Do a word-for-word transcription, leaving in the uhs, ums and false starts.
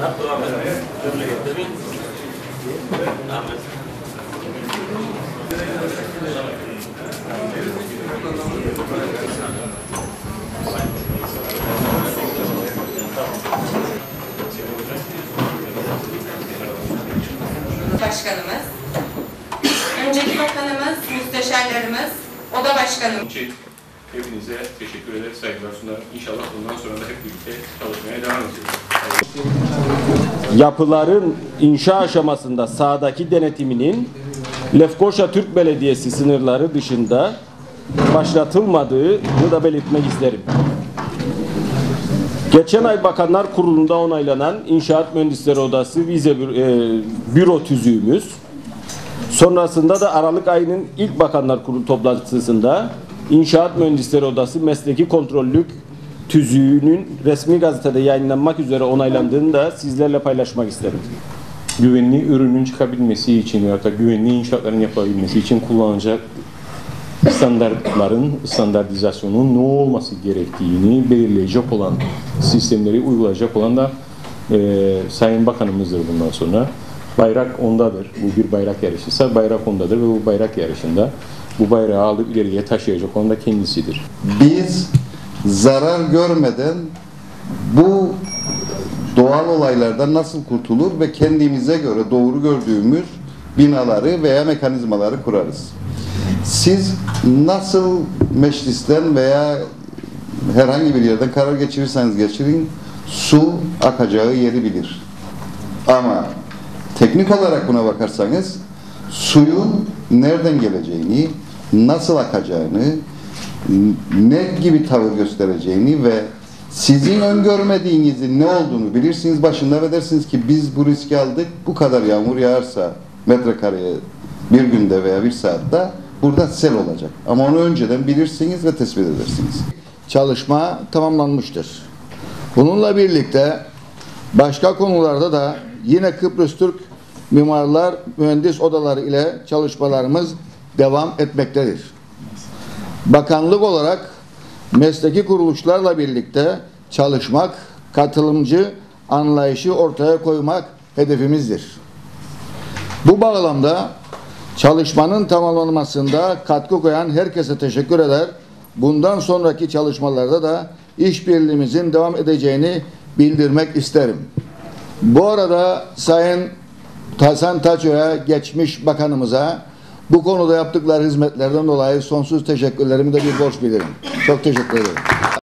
Başkanımız, önceki bakanımız, müsteşarlarımız, oda başkanımız. Hepinize teşekkür ederim, saygılar sunarım. İnşallah bundan sonra da hep birlikte çalışmaya devam edeceğiz. Yapıların inşa aşamasında sahadaki denetiminin Lefkoşa Türk Belediyesi sınırları dışında başlatılmadığını da belirtmek isterim. Geçen ay Bakanlar Kurulu'nda onaylanan İnşaat Mühendisleri Odası vize e, büro tüzüğümüz, sonrasında da Aralık ayının ilk Bakanlar Kurulu toplantısında İnşaat Mühendisleri Odası mesleki kontrollük tüzüğünün resmi gazetede yayınlanmak üzere onaylandığını da sizlerle paylaşmak isterim. Güvenli ürünün çıkabilmesi için veya da güvenli inşaatların yapılabilmesi için kullanılacak standartların, standartizasyonun ne olması gerektiğini belirleyecek olan, sistemleri uygulayacak olan da e, Sayın Bakanımızdır bundan sonra. Bayrak ondadır. Bu bir bayrak yarışıysa bayrak ondadır ve bu bayrak yarışında bu bayrağı alıp ileriye taşıyacak olan da kendisidir. Biz zarar görmeden bu doğal olaylardan nasıl kurtulur ve kendimize göre doğru gördüğümüz binaları veya mekanizmaları kurarız. Siz nasıl meclisten veya herhangi bir yerden karar geçirirseniz geçirin, su akacağı yeri bilir. Ama teknik olarak buna bakarsanız suyun nereden geleceğini, nasıl akacağını, ne gibi tavır göstereceğini ve sizin öngörmediğinizin ne olduğunu bilirsiniz başında ve dersiniz ki biz bu riski aldık, bu kadar yağmur yağarsa metrekareye bir günde veya bir saatte burada sel olacak. Ama onu önceden bilirsiniz ve tespit edersiniz. Çalışma tamamlanmıştır. Bununla birlikte başka konularda da yine Kıbrıs Türk Mimarlar Mühendis Odaları ile çalışmalarımız devam etmektedir. Bakanlık olarak mesleki kuruluşlarla birlikte çalışmak, katılımcı anlayışı ortaya koymak hedefimizdir. Bu bağlamda çalışmanın tamamlanmasında katkı koyan herkese teşekkür eder. Bundan sonraki çalışmalarda da işbirliğimizin devam edeceğini bildirmek isterim. Bu arada Sayın Hasan Taço'ya, geçmiş bakanımıza bu konuda yaptıkları hizmetlerden dolayı sonsuz teşekkürlerimi de bir borç bilirim. Çok teşekkür ederim.